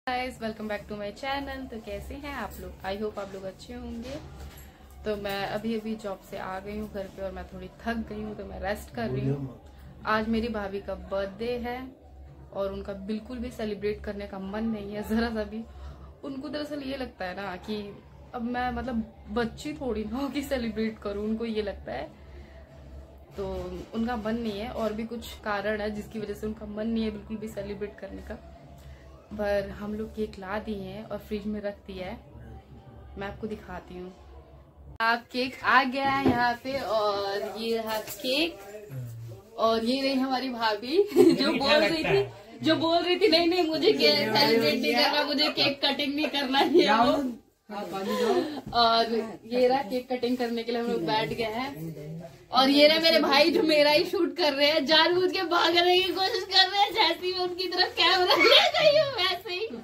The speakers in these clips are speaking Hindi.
Guys welcome back to my channel. तो कैसे हैं आप लोग? आई होप आप लोग अच्छे होंगे। तो मैं अभी जॉब से आ गई हूँ घर पे और मैं थोड़ी थक गई हूँ तो मैं रेस्ट कर रही हूँ। आज मेरी भाभी का बर्थडे है और उनका बिल्कुल भी सेलिब्रेट करने का मन नहीं है जरा सा भी। उनको दरअसल ये लगता है ना कि अब मैं मतलब बच्ची थोड़ी ना कि सेलिब्रेट करूँ, उनको ये लगता है। तो उनका मन नहीं है और भी कुछ कारण है जिसकी वजह से उनका मन नहीं है बिल्कुल भी सेलिब्रेट करने का। पर हम लोग केक ला दिए हैं और फ्रिज में रख दिया है। मैं आपको दिखाती हूँ। आप केक आ गया है यहाँ पे और ये रहा केक और ये रही हमारी भाभी जो बोल रही थी नहीं मुझे सेलिब्रेट नहीं करना, मुझे केक कटिंग नहीं करना है। और ये रहा केक कटिंग करने के लिए हम लोग बैठ गए हैं। और ये रहा मेरे भाई जो मेरा ही शूट कर रहे हैं, जानबूझ के भागने की कोशिश कर रहे हैं। जैसे ही मैं उनकी तरफ कैमरा ले गई हूँ वैसे ही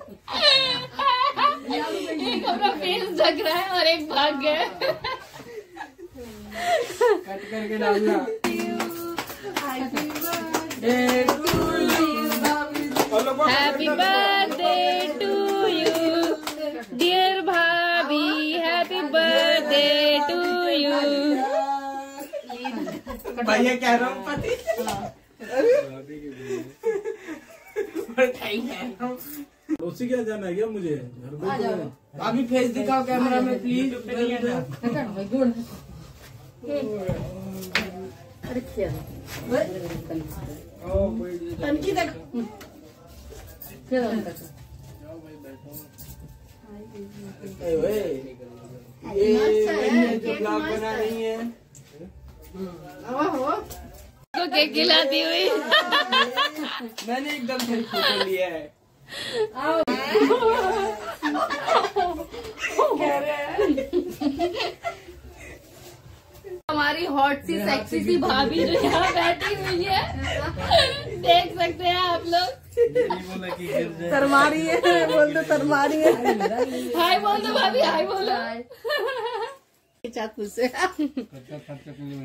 एक अपना फेस ढक रहा है और एक भाग गया। कट करके डालना। Happy birthday to you dear भाभी, हैप्पी बर्थडे टू यू। भैया कह रहा हूँ पति उसी क्या जाना है क्या मुझे घर पे? अभी फेस दिखाओ कैमरा में प्लीज। ये ब्लॉग बना रही है तो केक खिलाती हुई मैंने एकदम से फोटो लिया है। हमारी हॉट सी सेक्सी सी भाभी जो यहाँ बैठी हुई है, देख सकते हैं आप लोग। शर्मा रही है, बोल दो शर्मा रही है। हाय बोल दो भाभी, हाय बोलो। चाकू से 150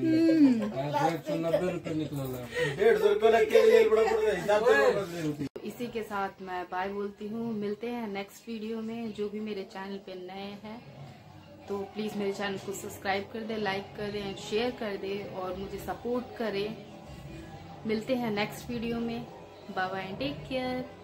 रुपये इसी के साथ मैं बाय बोलती हूँ। मिलते हैं नेक्स्ट वीडियो में। जो भी मेरे चैनल पे नए हैं तो प्लीज मेरे चैनल को सब्सक्राइब कर दे, लाइक कर दे, शेयर कर दे और मुझे सपोर्ट करें। मिलते हैं नेक्स्ट वीडियो में। Bye bye, take care.